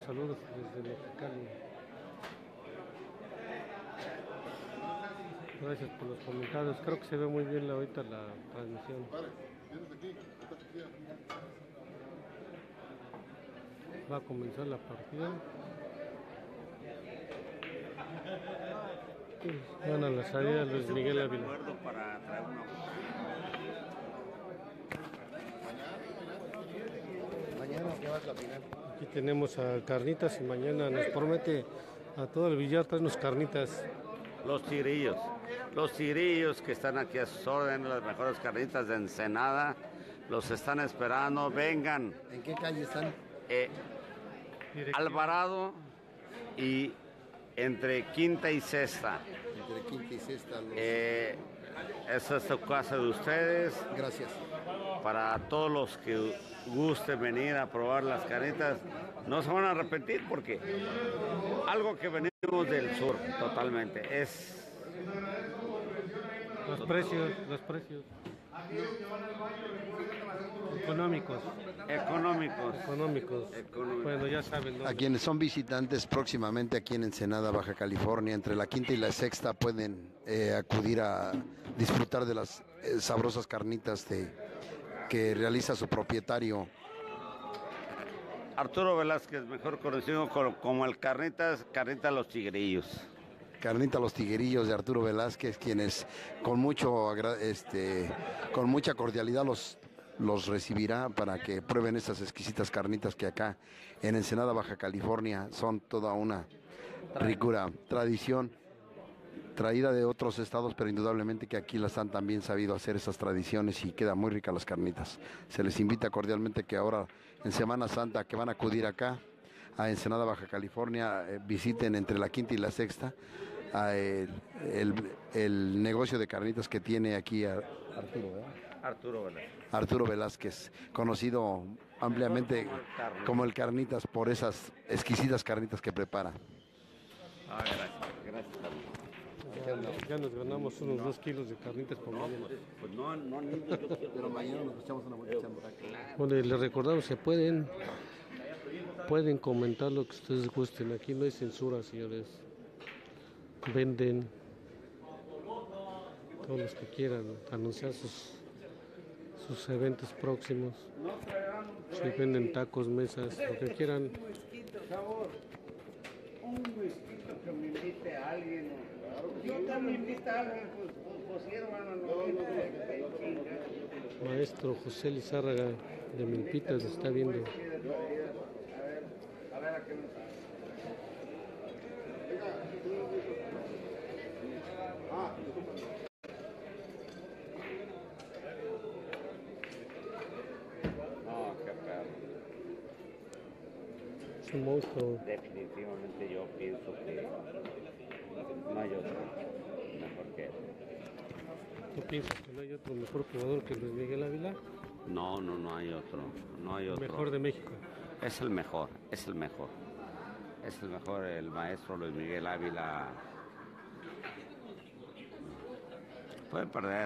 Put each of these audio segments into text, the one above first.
Saludos desde Mexicali. Gracias por los comentarios. Creo que se ve muy bien ahorita la transmisión. Va a comenzar la partida. Van a la salida Luis Miguel Ávila. Mañana que vas a la final. Aquí tenemos a Carnitas y mañana nos promete a todo el billar traernos carnitas. Los tigrillos que están aquí a sus órdenes, las mejores carnitas de Ensenada, los están esperando, vengan. ¿En qué calle están? Alvarado y entre Quinta y Sexta. Entre Quinta y Sexta. Esa es su casa de ustedes. Gracias. Para todos los que gusten venir a probar las carnitas, no se van a arrepentir porque algo que venimos del sur totalmente es... Los precios. Económicos. Bueno, ya saben, ¿no? A quienes son visitantes próximamente aquí en Ensenada, Baja California, entre la Quinta y la Sexta, pueden acudir a disfrutar de las sabrosas carnitas que realiza su propietario. Arturo Velázquez, mejor conocido como el Carnitas Los Tigrillos. Carnita Los Tiguerillos de Arturo Velázquez, quienes con mucha cordialidad los recibirá para que prueben estas exquisitas carnitas que acá en Ensenada, Baja California, son toda una ricura, tradición traída de otros estados, pero indudablemente que aquí las han también sabido hacer esas tradiciones y quedan muy ricas las carnitas. Se les invita cordialmente que ahora en Semana Santa que van a acudir acá a Ensenada, Baja California, visiten entre la Quinta y la Sexta el negocio de carnitas que tiene aquí Arturo Velázquez, conocido ampliamente como el Carnitas por esas exquisitas carnitas que prepara. Gracias. Ya nos ganamos unos 2 kilos de carnitas por mañana. Pues no, Pero mañana nos echamos una buena chamba. Bueno, y les recordamos que pueden comentar lo que ustedes gusten. Aquí no hay censura, señores. Venden todos los que quieran anunciar sus eventos próximos. Si venden tacos, mesas, lo que quieran. Un whisky que me invite a alguien. Yo también invito a alguien, pues hermano, Maestro José Lizárraga de Milpitas está viendo. A ver a qué nos... No, qué perro. Es un monstruo. Definitivamente yo pienso que no hay otro mejor que él. ¿Tú piensas que no hay otro mejor jugador que Luis Miguel Ávila? No hay otro. Mejor de México. Es el mejor. El maestro Luis Miguel Ávila. Puede perder,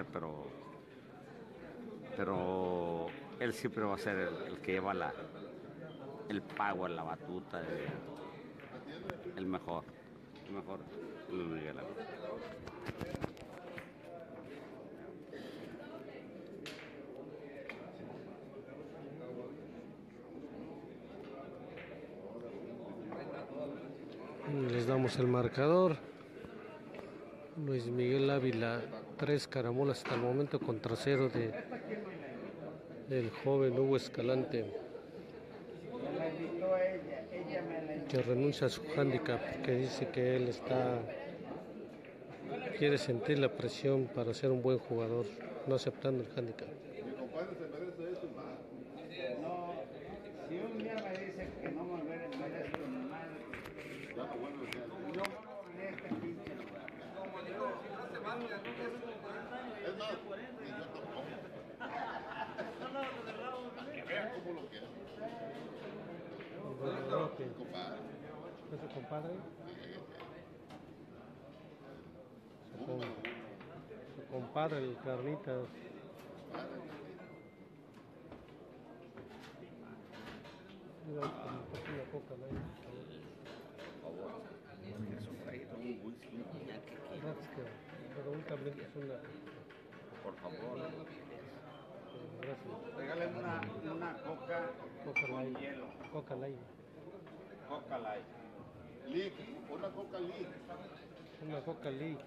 pero él siempre va a ser el que lleva el power, la batuta, el mejor Luis Miguel Ávila. Les damos el marcador. Luis Miguel Ávila, 3 caramolas hasta el momento contra 0 del joven Hugo Escalante, que renuncia a su hándicap, que dice que él quiere sentir la presión para ser un buen jugador, no aceptando el hándicap. No, si un día me dice que no me merezco mi madre, yo no me este pinche. Como digo, si no se va, mira, no es como 40 años. Es más, ni yo tampoco. Que vean cómo lo quieren. Compadre. ¿Es su compadre? Su compadre, el Carnitas. Mira, como una coca, ¿no? Preguntamente es una. Por favor. Gracias. Regalen una coca Coca con Light. hielo. Coca Light. Coca Light. Lick, una coca Lick. Una Coca Light.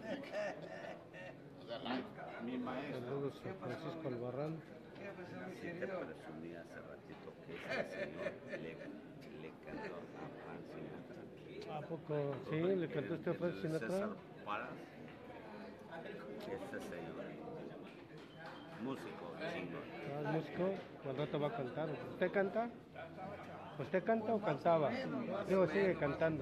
Mi maestro. Saludos a Francisco Albarrán. Sí te presumí hace ratito que ese señor le cantó a Frank Sinatra. ¿A poco? Sí, le cantó usted a Frank Sinatra. César Paras. Este señor. Músico, chingón. Ah, el músico, al rato va a cantar. ¿Usted canta? ¿Usted canta o cantaba? Digo, sigue cantando.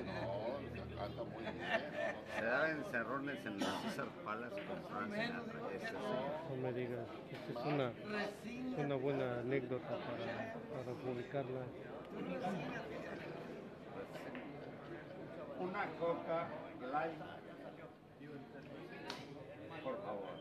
Se da encerrones en los César Palas con Frank Sinatra. Este señor. No me digas. Esta es una buena anécdota para publicarla. Una coca light. Por favor.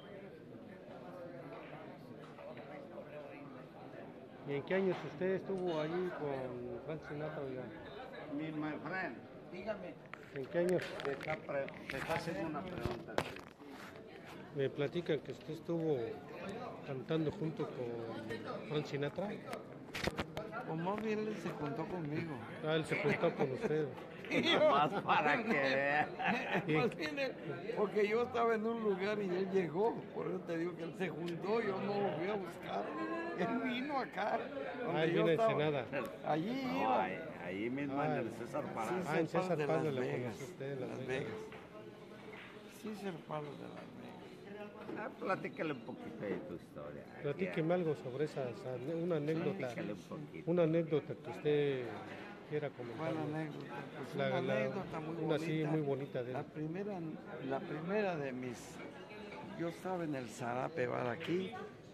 ¿Y en qué años usted estuvo allí con Frank Sinatra? Oiga? My friend, dígame. ¿En qué años? Te está haciendo una pregunta. Me platican que usted estuvo cantando junto con Frank Sinatra. O más bien él se juntó conmigo. Ah, él se juntó con usted. Más para que vea. Más bien porque yo estaba en un lugar y él llegó. Por eso te digo que él se juntó, yo no lo fui a buscar. Él vino acá. Ah, él vino a Ensenada. Allí No, iba. ahí mismo en el César Palas. Ah, en César de Paz Las la Vegas. conoció usted, en Las Vegas. Sí, ser Palos de Las Vegas. Ah, platícale un poquito de tu historia. Platíqueme algo sobre una anécdota. Platícale un poquito. Una anécdota que usted quiera comentar. Buena anécdota. Pues La- una la- anécdota muy una bonita. sí, muy bonita de él. La primera de mis... Yo estaba en el Zarape Bar aquí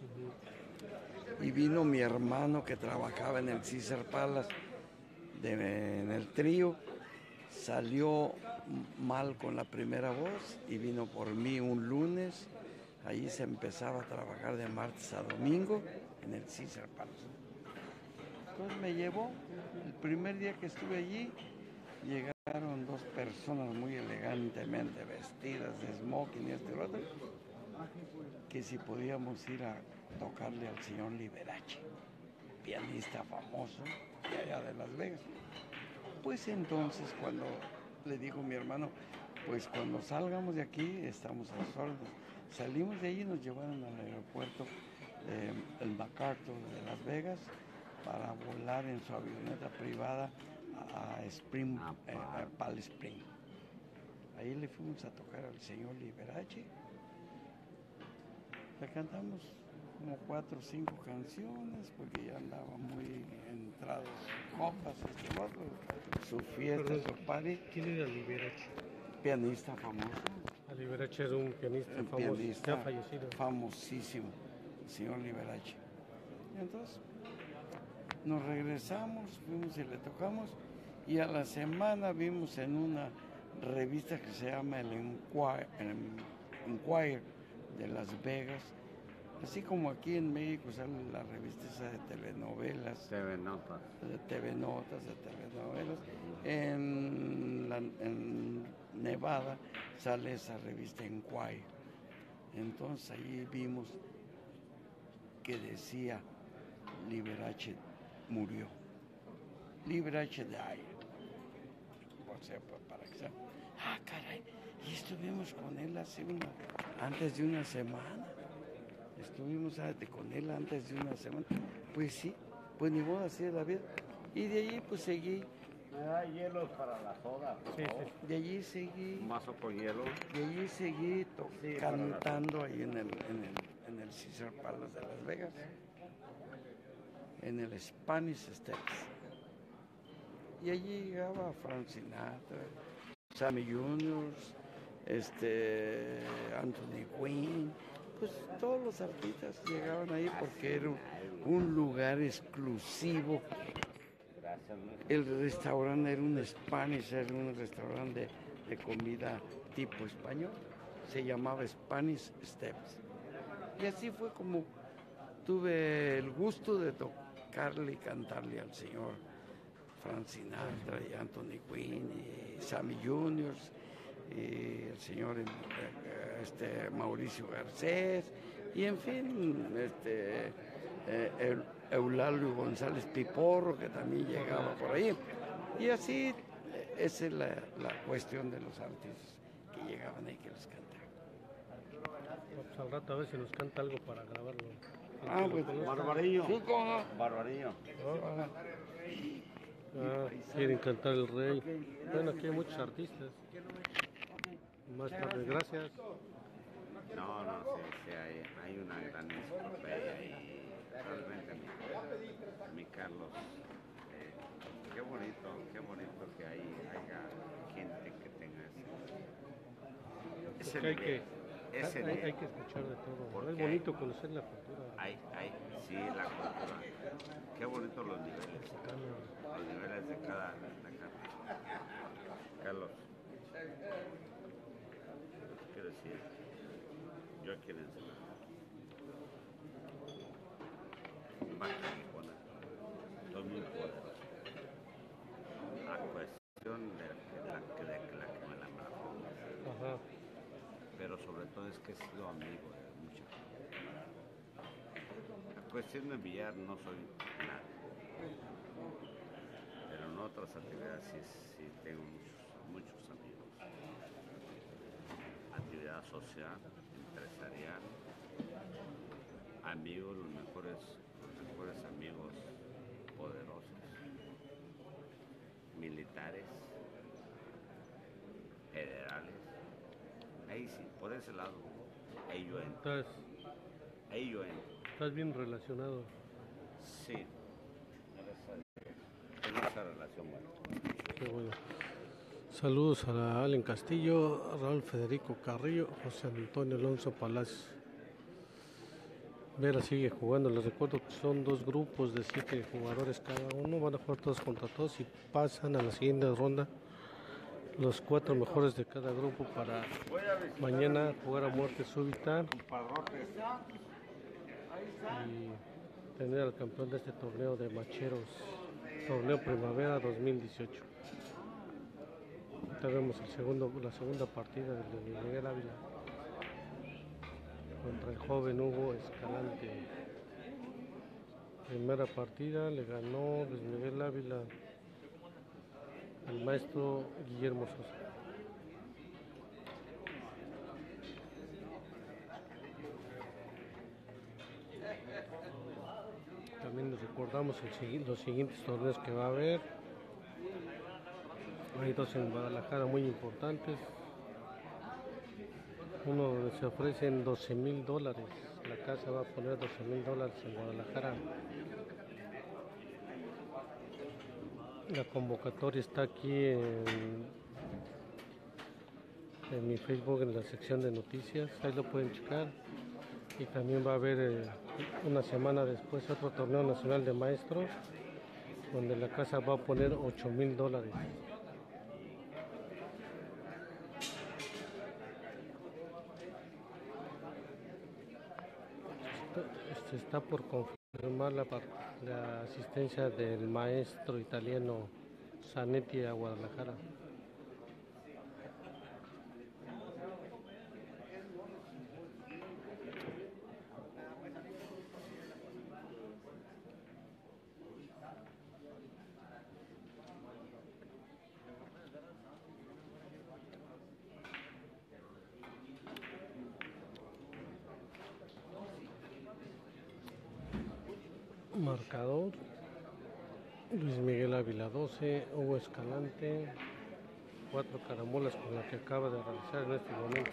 y vino mi hermano que trabajaba en el Caesar Palace en el trío. Salió mal con la primera voz y vino por mí un lunes. Ahí se empezaba a trabajar de martes a domingo en el Caesar Palace. Entonces me llevó, el primer día que estuve allí, llegaron dos personas muy elegantemente vestidas de smoking y este y lo otro, que si podíamos ir a tocarle al señor Liberace, pianista famoso de allá de Las Vegas. Pues entonces cuando le dijo mi hermano, pues cuando salgamos de aquí estamos a sus órdenes. Salimos de allí y nos llevaron al aeropuerto el MacArthur de Las Vegas para volar en su avioneta privada a Palm Spring. Ahí le fuimos a tocar al señor Liberace. Le cantamos como 4 o 5 canciones porque ya andaba muy entrados copas, este otro, su fiesta, Perdón, su party. ¿Quién era Liberace? Pianista famoso. Liberace era un pianista Un famoso, pianista ya fallecido. famosísimo, el señor Liberace. Y entonces nos regresamos, fuimos y le tocamos, y a la semana vimos en una revista que se llama el Enquirer de Las Vegas, así como aquí en México sale la revista esa de telenovelas, TV Notas. de TV Notas, de telenovelas. En Nevada sale esa revista Enquirer. Entonces ahí vimos que decía Liberace murió. Liberace died. O sea, para que sea. Ah, caray. Y estuvimos con él antes de una semana. Estuvimos con él antes de una semana. Pues sí, pues ni modo, así es la vida. Y de allí pues seguí. Me da hielos para la soda, por Sí, favor. sí. De allí seguí. Un vaso con hielo. De allí seguí Sí, para la- cantando ahí en el Caesar Palace de Las Vegas. En el Spanish Steps. Y allí llegaba Frank Sinatra, Sammy Juniors, Anthony Quinn, pues todos los artistas llegaban ahí porque era un lugar exclusivo. Gracias, Luis. El restaurante era un Spanish, era un restaurante de comida tipo español. Se llamaba Spanish Steps. Y así fue como tuve el gusto de tocarle y cantarle al señor Frank Sinatra y Anthony Quinn y Sammy Juniors, y el señor Mauricio Garcés, y en fin, Eulalio González Piporro, que también llegaba por ahí. Y así, esa es la cuestión de los artistas que llegaban ahí, que les cantaban. Pues al rato a ver si nos canta algo para grabarlo. Ah, pues, Barbarillo. sí, ¿cómo no? Barbarillo. Ah, quieren cantar el rey. Bueno, aquí hay muchos artistas. Más tarde, gracias. No, sí, hay una gran enciclopedia y realmente mi Carlos, qué bonito que haya gente que tenga ese Porque nivel. Ese hay nivel. que escuchar de todo. Porque Es bonito conocer la cultura. Sí, la cultura. Qué bonito los niveles de cada artista. Carlos, quiero decir, yo aquí en Ensenada, Baja California, soy muy poderoso. A cuestión de la que me la pongo. Ajá. Pero sobre todo es que he sido amigo de mucha gente. A cuestión de billar no soy nada. Pero en otras actividades sí tengo muchos amigos. Actividad social, empresarial, amigos, los mejores amigos poderosos, militares, federales. Ahí sí, por ese lado, ahí yo entro. Estás bien relacionado. Sí, tengo esa relación buena. Qué bueno. Saludos a Allen Castillo, Raúl Federico Carrillo, José Antonio Alonso Palacios. Vera sigue jugando. Les recuerdo que son dos grupos de 7 jugadores cada uno. Van a jugar todos contra todos y pasan a la siguiente ronda los 4 mejores de cada grupo para mañana jugar a muerte súbita y tener al campeón de este torneo de macheros, torneo primavera 2018. Ahorita vemos la segunda partida de Miguel Ávila contra el joven Hugo Escalante. Primera partida le ganó Luis Miguel Ávila al maestro Guillermo Sosa. También les recordamos los siguientes torneos que va a haber. Hay 2 en Guadalajara muy importantes. Uno donde se ofrecen $12,000. La casa va a poner $12,000 en Guadalajara. La convocatoria está aquí en mi Facebook, en la sección de noticias. Ahí lo pueden checar. Y también va a haber una semana después otro torneo nacional de maestros, donde la casa va a poner $8,000. Está por confirmar la asistencia del maestro italiano Zanetti a Guadalajara. Marcador: Luis Miguel Ávila 12, Hugo Escalante 4 carambolas con la que acaba de realizar en este momento.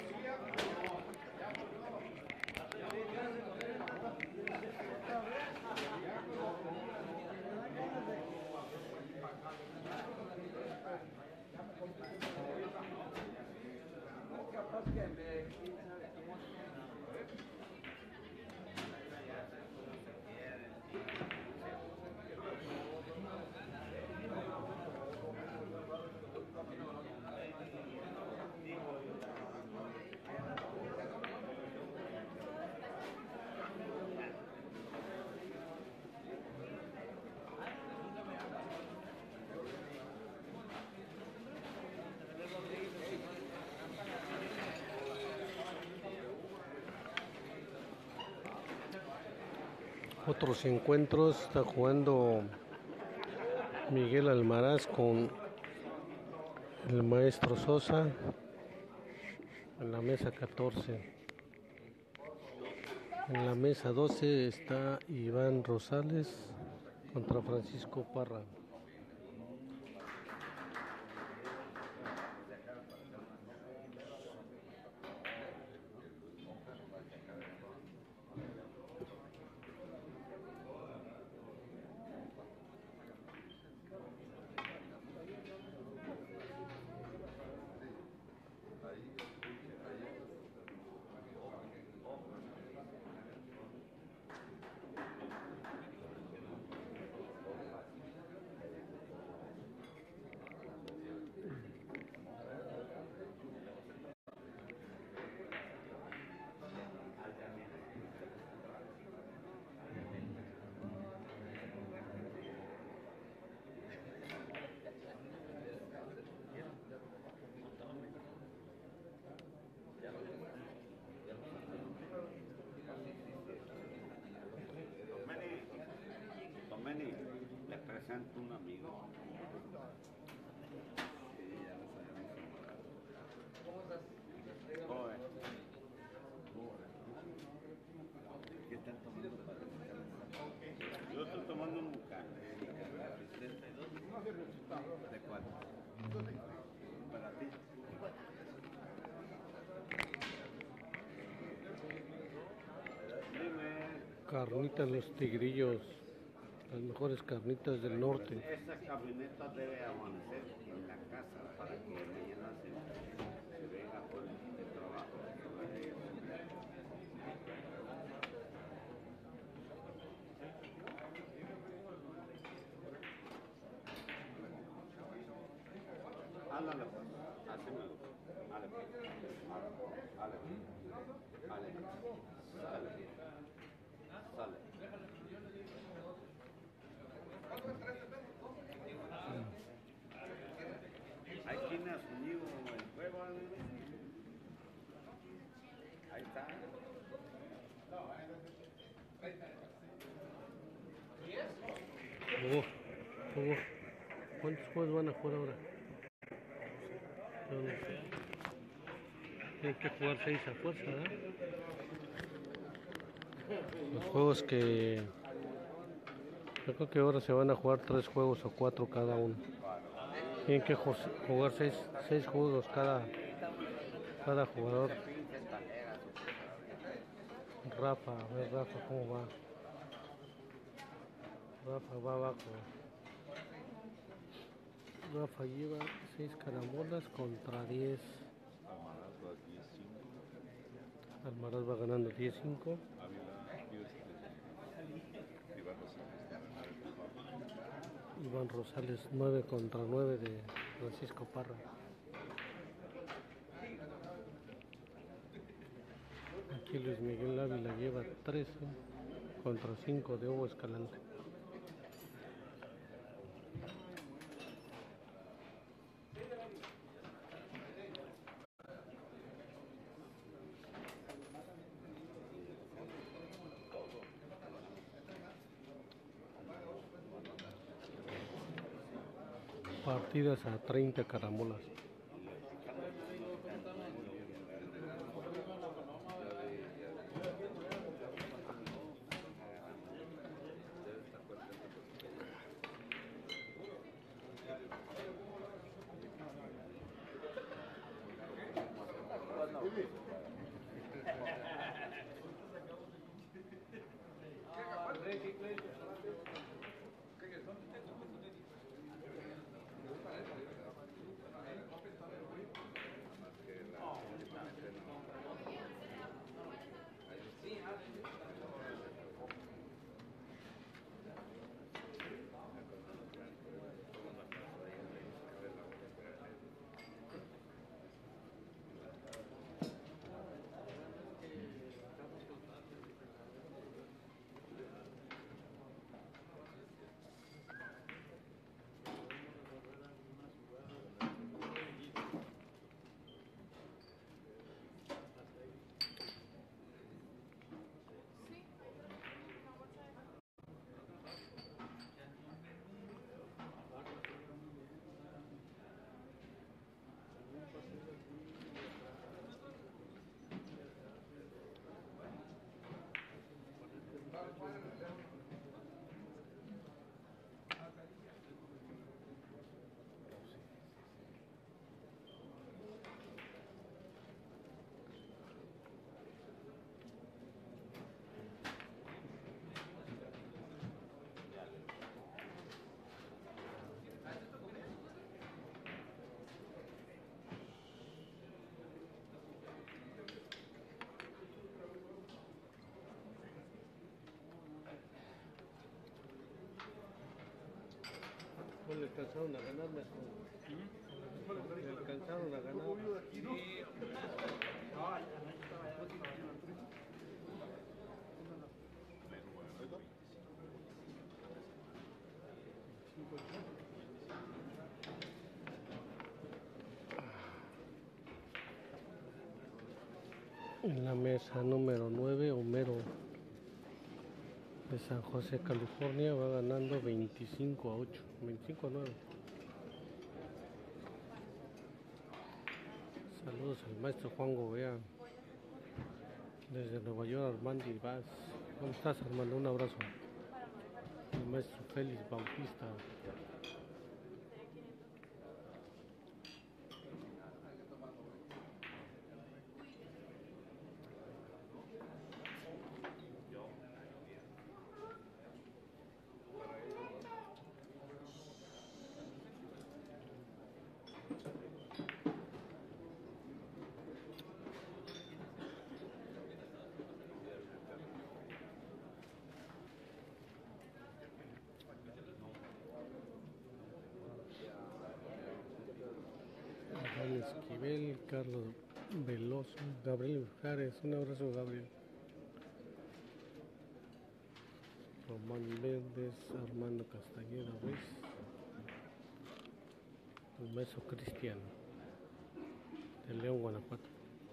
Otros encuentros, está jugando Miguel Almaraz con el maestro Sosa en la mesa 14. En la mesa 12 está Iván Rosales contra Francisco Parra. Tomeni, le presento un amigo. Joder. ¿Qué están tomando para descansar? Yo estoy tomando un bucal. 32. ¿De cuál? Para ti. Carnitas Los Tigrillos, las mejores carnitas del norte. Esta camioneta debe amanecer en la casa para que mañana se venga por el trabajo. Ándale, pues. Así me gusta. Dale, pues. Dale. Dale. Sale. Sale. Hay quien ha subido el juego. Ahí está. ¿Cuántos juegos van a jugar ahora? Yo no sé. Tienen que jugar 6 a fuerza, ¿verdad? Los juegos que... Yo creo que ahora se van a jugar 3 juegos o 4 cada uno. Tienen que jugar 6 juegos cada jugador. Rafa, a ver Rafa cómo va. Rafa va abajo. Rafa lleva 6 carambolas contra 10. Almaraz va ganando 10-5. Iván Rosales 9 contra 9 de Francisco Parra. Aquí Luis Miguel Ávila lleva 13 contra 5 de Hugo Escalante. Partidas a 30 caramolas. Pues le alcanzaron a ganar, maestro. Le alcanzaron a ganar. En la mesa número 9, Homero de San José, California, va ganando 25-8, 25-9. Saludos al maestro Juan Gobea, desde Nueva York, Armando Ibaz. ¿Cómo estás, Armando? Un abrazo. El maestro Félix Bautista. Juan Esquivel, Carlos Veloso, Gabriel Jares. Un abrazo, Gabriel. Román Méndez, Armando Castañeda Ruiz, el maestro Cristian de León, Guanajuato.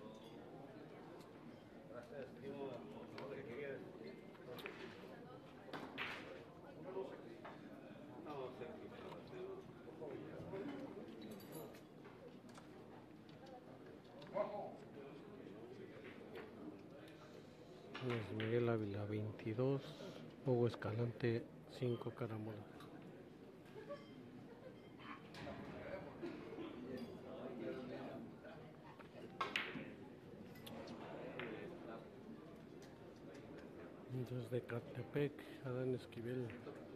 Luis Miguel Ávila 22, Hugo Escalante 5, Caramola. Desde Catepec, Adán Esquivel.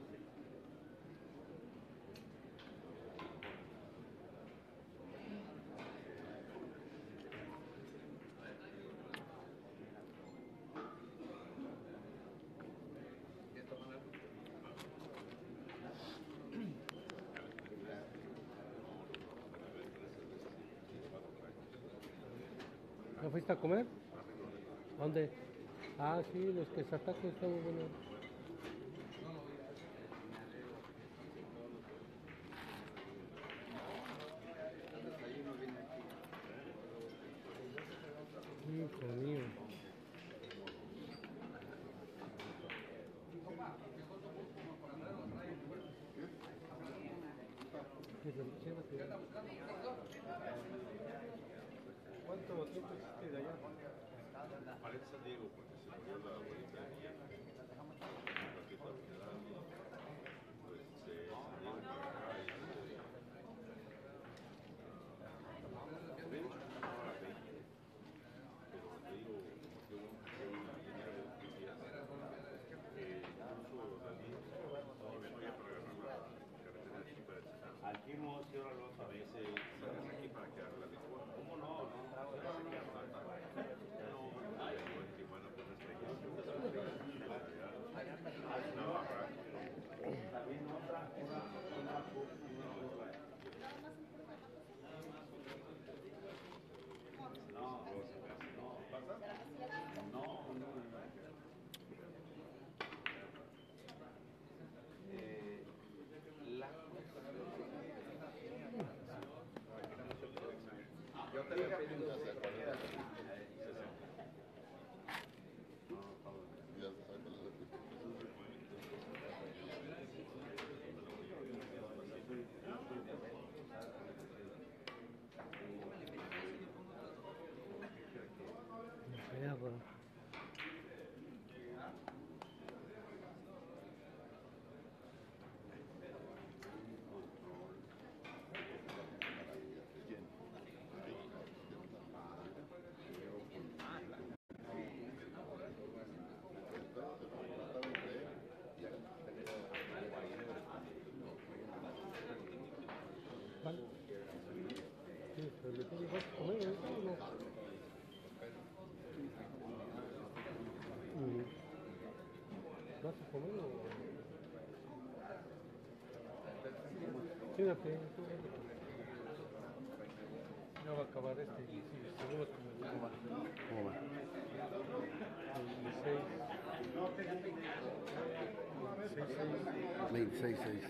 ¿Ya fuiste a comer? ¿Dónde? Ah, sí, los que se atacan están muy buenos. Hijo mío. ¿Cuánto tiempo hiciste de allá? Parece San Diego porque se murió la abuelita de mi hija. Un ratito al final, pues de San Diego para acá y de hecho no a las 20, pero te digo, que una línea de 2 días, incluso salí todavía no había para agarrar la carretera de aquí para el Cesar. Aquí no, si ahora lo Me dice, salgas aquí para que haga la licua. ¿Cómo no? En Tijuana pues es Navarra. También otra Yo te había pedido Perro. Vale. Sí, pero le tengo que comer, ¿no? ¿Vas a comer o...? Imagínate, ya va a acabar este y seguimos con el ¿Cómo va? 16. 26-6.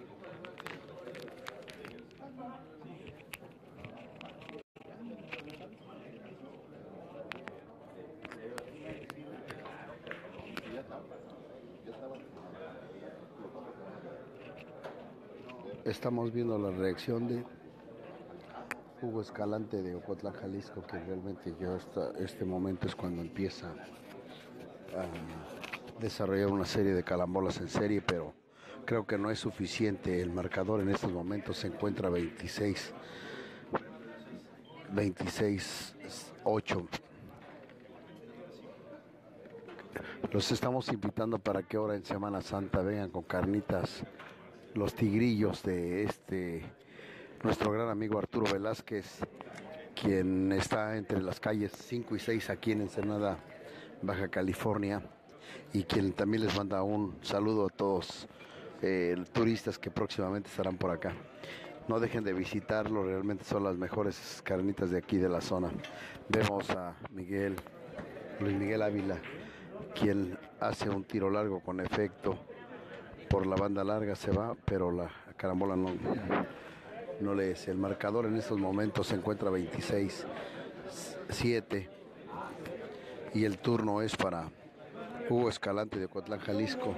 Estamos viendo la reacción de Hugo Escalante de Ocotlán, Jalisco, que realmente ya este momento es cuando empieza a desarrollar una serie de carambolas en serie, pero creo que no es suficiente. El marcador en estos momentos se encuentra 26-8. Los estamos invitando para que ahora en Semana Santa vengan con carnitas los tigrillos de nuestro gran amigo Arturo Velázquez, quien está entre las calles 5 y 6 aquí en Ensenada, Baja California, y quien también les manda un saludo a todos turistas que próximamente estarán por acá. No dejen de visitarlo, realmente son las mejores carnitas de aquí de la zona. Vemos a Luis Miguel Ávila, quien hace un tiro largo con efecto. Por la banda larga se va, pero la carambola no le es. El marcador en estos momentos se encuentra 26-7 y el turno es para Hugo Escalante de Ocotlán, Jalisco.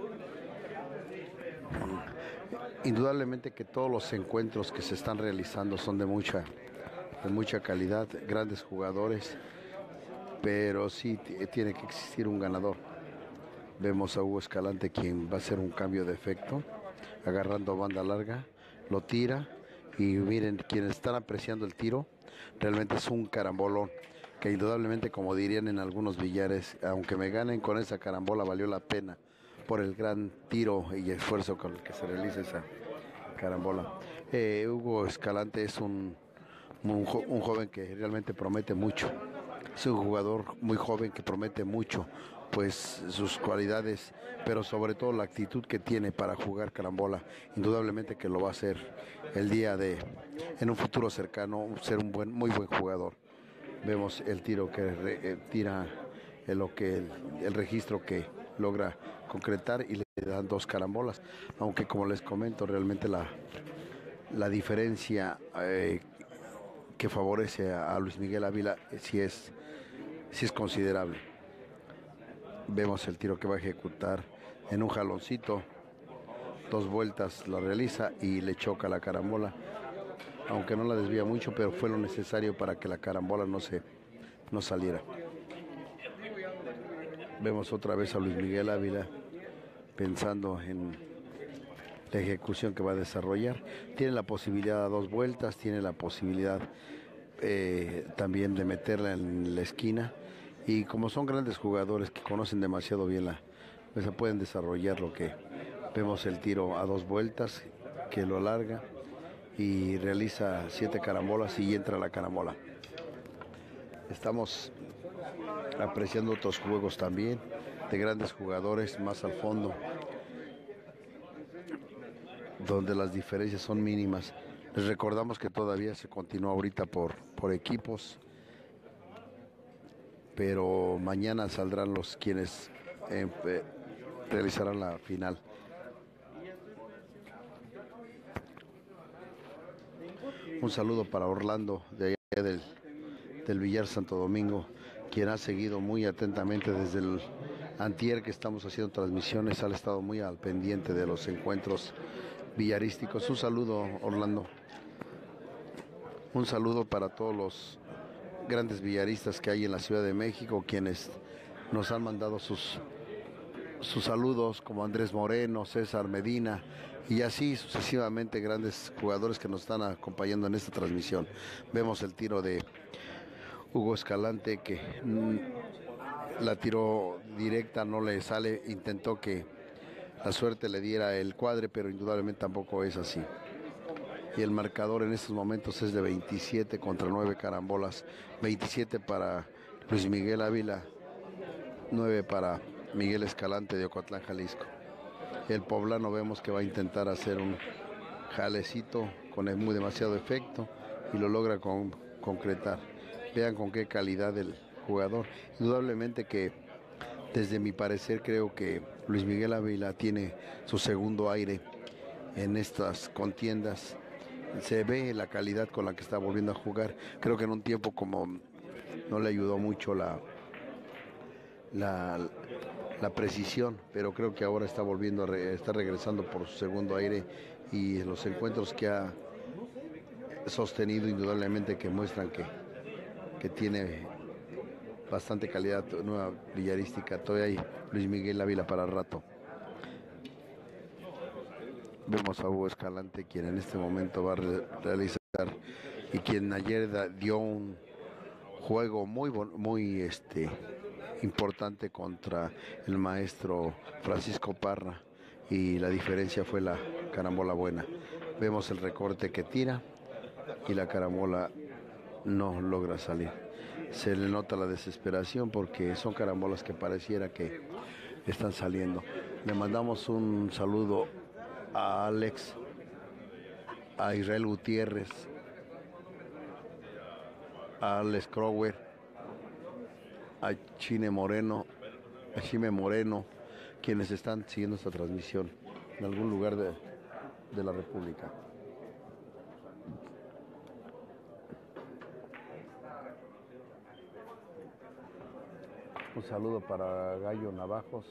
Indudablemente que todos los encuentros que se están realizando son de mucha calidad, grandes jugadores, pero sí tiene que existir un ganador. Vemos a Hugo Escalante, quien va a hacer un cambio de efecto, agarrando banda larga, lo tira y miren, quienes están apreciando el tiro, realmente es un carambolón, que indudablemente, como dirían en algunos billares, aunque me ganen con esa carambola, valió la pena por el gran tiro y esfuerzo con el que se realiza esa carambola. Hugo Escalante es un joven que realmente promete mucho. Es un jugador muy joven que promete mucho, pues sus cualidades, pero sobre todo la actitud que tiene para jugar carambola, indudablemente que lo va a hacer en un futuro cercano, ser un muy buen jugador. Vemos el tiro que tira, el registro que logra concretar y le dan 2 carambolas, aunque como les comento, realmente la diferencia que favorece a Luis Miguel Ávila sí es considerable. Vemos el tiro que va a ejecutar en un jaloncito, 2 vueltas la realiza y le choca la carambola, aunque no la desvía mucho, pero fue lo necesario para que la carambola no saliera. Vemos otra vez a Luis Miguel Ávila pensando en la ejecución que va a desarrollar. Tiene la posibilidad a 2 vueltas, tiene la posibilidad también de meterla en la esquina, y como son grandes jugadores que conocen demasiado bien pues se pueden desarrollar lo que vemos. El tiro a 2 vueltas que lo alarga y realiza 7 carambolas y entra la carambola. Estamos apreciando otros juegos también de grandes jugadores más al fondo, donde las diferencias son mínimas. Les recordamos que todavía se continúa ahorita por equipos, pero mañana saldrán los quienes realizarán la final. Un saludo para Orlando de allá del Villar Santo Domingo, quien ha seguido muy atentamente desde el antier que estamos haciendo transmisiones, ha estado muy al pendiente de los encuentros villarísticos. Un saludo, Orlando. Un saludo para todos los grandes villaristas que hay en la Ciudad de México, quienes nos han mandado sus saludos, como Andrés Moreno, César Medina, y así sucesivamente grandes jugadores que nos están acompañando en esta transmisión. Vemos el tiro de Hugo Escalante, que la tiró directa, no le sale, intentó que la suerte le diera el cuadre, pero indudablemente tampoco es así. Y el marcador en estos momentos es de 27 contra 9 carambolas, 27 para Luis Miguel Ávila, 9 para Miguel Escalante de Ocotlán, Jalisco. El poblano vemos que va a intentar hacer jalecito con muy demasiado efecto y lo logra concretar. Vean con qué calidad el jugador. Indudablemente que desde mi parecer creo que Luis Miguel Ávila tiene su segundo aire en estas contiendas. Se ve la calidad con la que está volviendo a jugar. Creo que en un tiempo como no le ayudó mucho la, la precisión, pero creo que ahora está volviendo está regresando por su segundo aire, y los encuentros que ha sostenido indudablemente que muestran que tiene bastante calidad nueva billarística. Todavía hay Luis Miguel Ávila para rato. Vemos a Hugo Escalante, quien en este momento va a realizar y quien ayer dio un juego muy importante contra el maestro Francisco Parra, y la diferencia fue la carambola buena. Vemos el recorte que tira y la carambola no logra salir. Se le nota la desesperación porque son carambolas que pareciera que están saliendo. Le mandamos un saludo a Alex, a Israel Gutiérrez, a Alex Crower, a Chime Moreno, quienes están siguiendo esta transmisión en algún lugar de la República. Un saludo para Gallo Navajos.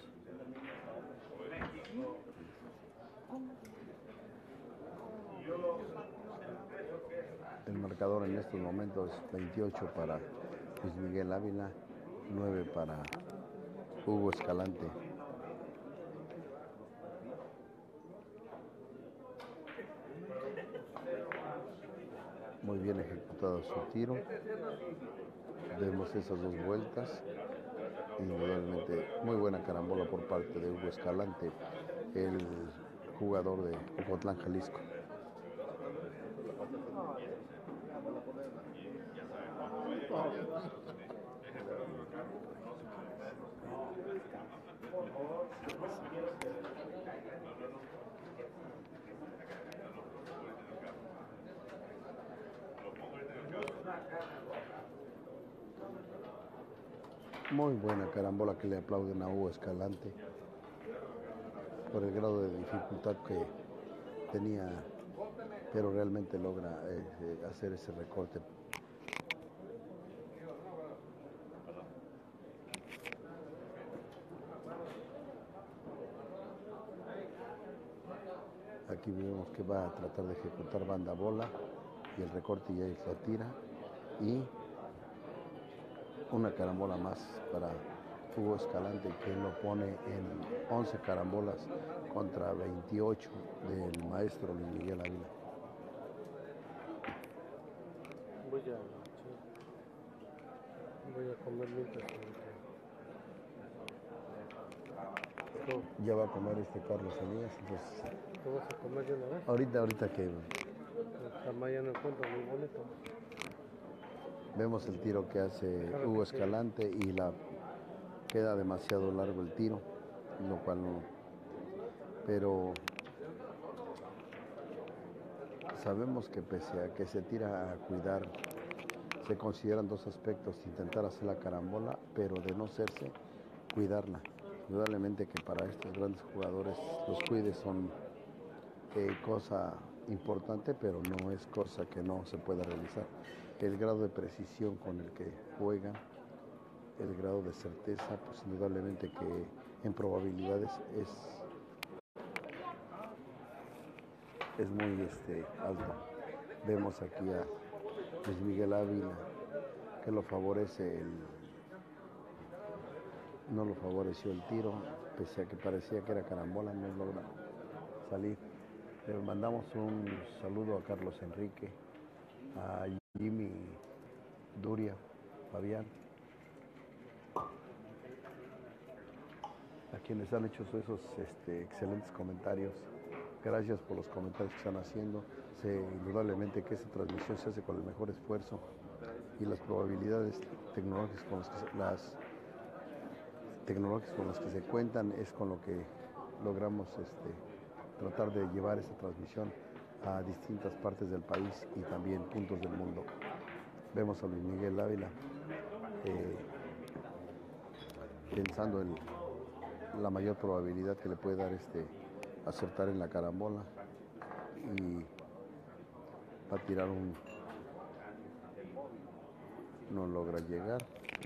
El marcador en estos momentos 28 para Luis Miguel Ávila, 9 para Hugo Escalante. Muy bien ejecutado su tiro. Vemos esas dos vueltas. Indudablemente muy buena carambola por parte de Hugo Escalante, el jugador de Ocotlán, Jalisco. Muy buena carambola que le aplauden a Hugo Escalante por el grado de dificultad que tenía, pero realmente logra hacer ese recorte. Aquí vemos que va a tratar de ejecutar banda bola y el recorte ya la tira, y una carambola más para Hugo Escalante, que lo pone en 11 carambolas contra 28 del maestro Luis Miguel Ávila. Voy a comer mientras Ya va a comer Carlos Elías, entonces ¿te vas a comer de una vez? ahorita que Jamás ya no encuentro muy bonito. vemos el tiro que hace Hugo Escalante y queda demasiado largo el tiro, lo cual no, pero sabemos que pese a que se tira a cuidar, se consideran dos aspectos: intentar hacer la carambola, pero de no serse, cuidarla. Indudablemente que para estos grandes jugadores los cuides son cosa importante, pero no es cosa que no se pueda realizar. El grado de precisión con el que juegan, el grado de certeza, pues indudablemente que en probabilidades es muy alto. Vemos aquí a Luis Miguel Ávila, que lo favorece no lo favoreció el tiro, pese a que parecía que era carambola, no logra salir. Le mandamos un saludo a Carlos Enrique, a Jimmy Duria, Fabián, a quienes han hecho esos excelentes comentarios. Gracias por los comentarios que están haciendo. Indudablemente que esta transmisión se hace con el mejor esfuerzo, y las probabilidades tecnológicas con las que se cuentan es con lo que logramos tratar de llevar esta transmisión a distintas partes del país y también puntos del mundo. Vemos a Luis Miguel Ávila pensando en la mayor probabilidad que le puede dar acertar en la carambola y va a tirar no logra llegar.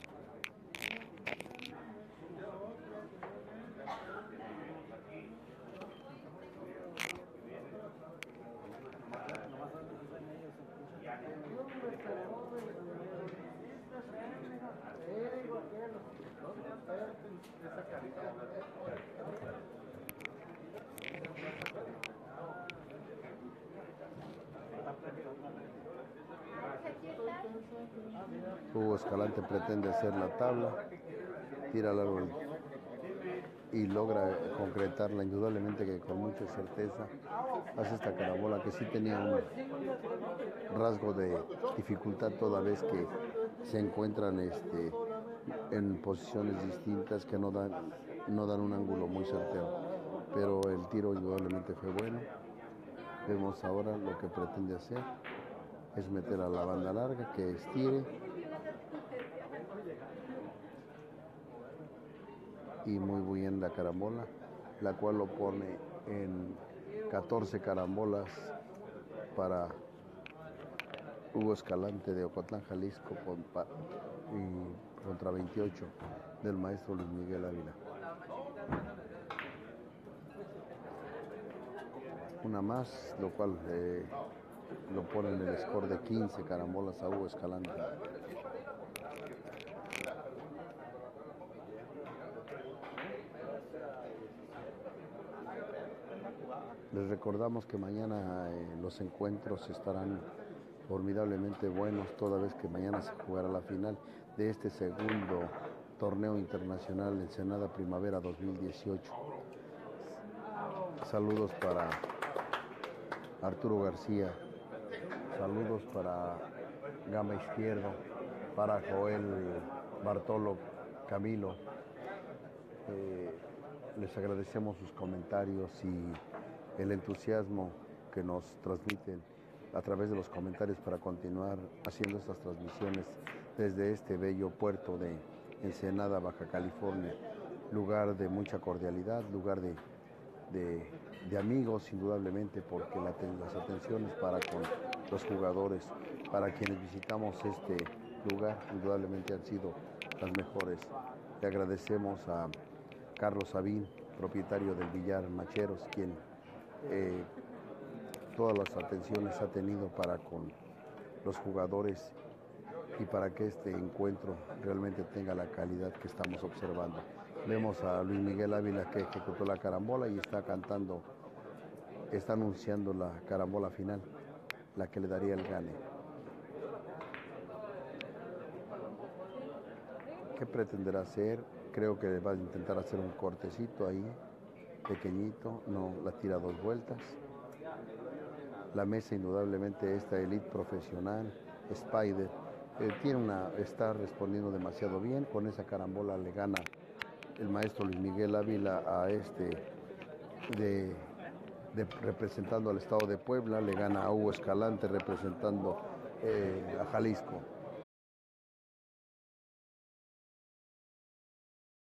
Hugo Escalante pretende hacer la tabla, tira al árbol y logra concretarla, indudablemente que con mucha certeza hace esta carambola que sí tenía un rasgo de dificultad toda vez que se encuentran en posiciones distintas que no dan un ángulo muy certero, pero el tiro indudablemente fue bueno. Vemos ahora lo que pretende hacer es meter a la banda larga, que estire y muy bien la carambola, la cual lo pone en 14 carambolas para Hugo Escalante de Ocotlán, Jalisco, contra 28 del maestro Luis Miguel Ávila. Una más, lo cual lo pone en el score de 15 carambolas a Hugo Escalante. Les recordamos que mañana los encuentros estarán formidablemente buenos, toda vez que mañana se jugará la final de este segundo torneo internacional Ensenada Primavera 2018. Saludos para Arturo García, saludos para Gama Izquierdo, para Joel Bartolo Camilo. Les agradecemos sus comentarios y el entusiasmo que nos transmiten a través de los comentarios para continuar haciendo estas transmisiones desde este bello puerto de Ensenada, Baja California, lugar de mucha cordialidad, lugar de amigos indudablemente, porque las atenciones para con los jugadores, para quienes visitamos este lugar, indudablemente han sido las mejores. Le agradecemos a Carlos Sabín, propietario del Villar Macheros, quien todas las atenciones ha tenido para con los jugadores y para que este encuentro realmente tenga la calidad que estamos observando. Vemos a Luis Miguel Ávila, que ejecutó la carambola y está anunciando la carambola final, la que le daría el gane. ¿Qué pretenderá hacer? Creo que va a intentar hacer un cortecito ahí, pequeñito, no la tira 2 vueltas. La mesa, indudablemente, esta elite profesional, Spider, está respondiendo demasiado bien. Con esa carambola le gana el maestro Luis Miguel Ávila a representando al estado de Puebla, le gana a Hugo Escalante representando a Jalisco.